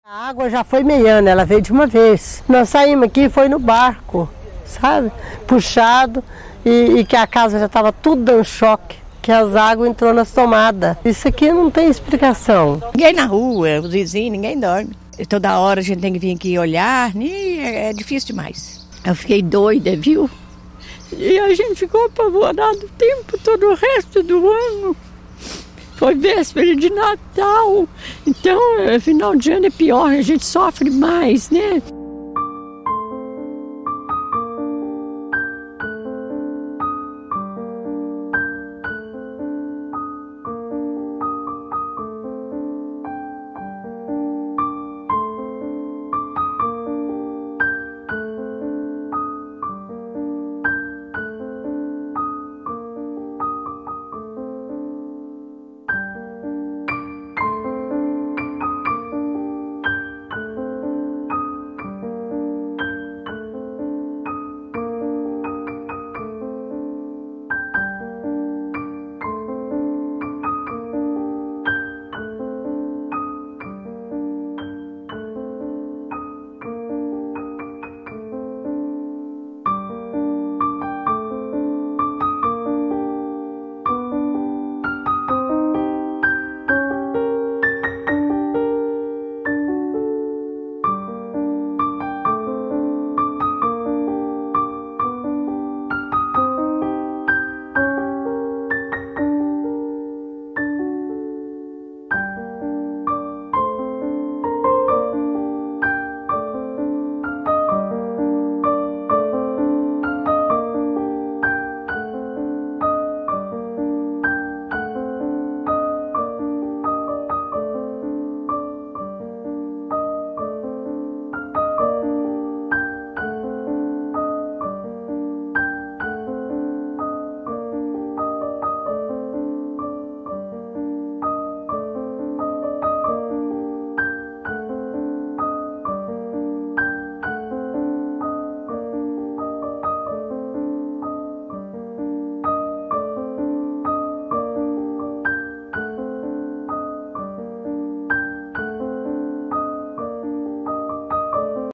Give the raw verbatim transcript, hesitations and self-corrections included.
A água já foi meiando, ela veio de uma vez. Nós saímos aqui, foi no barco, sabe? Puxado, e, e que a casa já estava tudo dando choque, que as águas entrou nas tomadas. Isso aqui não tem explicação. Ninguém na rua, os vizinhos, ninguém dorme. E toda hora a gente tem que vir aqui olhar, e é, é difícil demais. Eu fiquei doida, viu? E a gente ficou apavorado o tempo todo, o resto do ano. Foi véspera de Natal, então final de ano é pior, a gente sofre mais, né?